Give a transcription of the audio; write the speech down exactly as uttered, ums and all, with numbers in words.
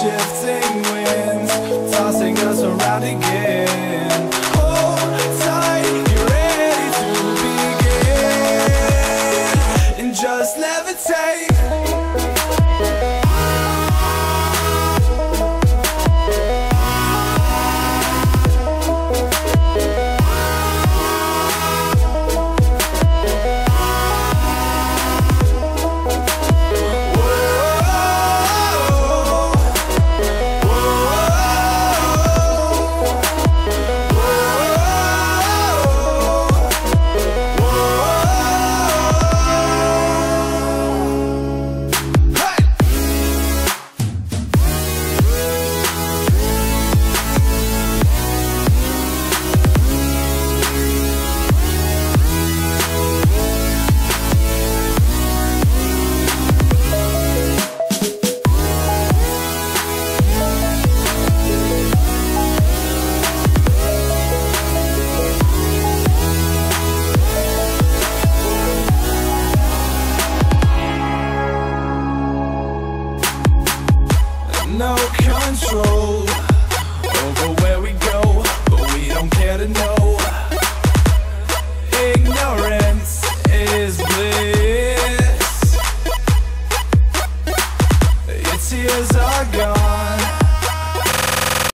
shifting winds, tossing us around again. Hold tight, get ready to begin, and just levitate. No control over where we go, but we don't care to know.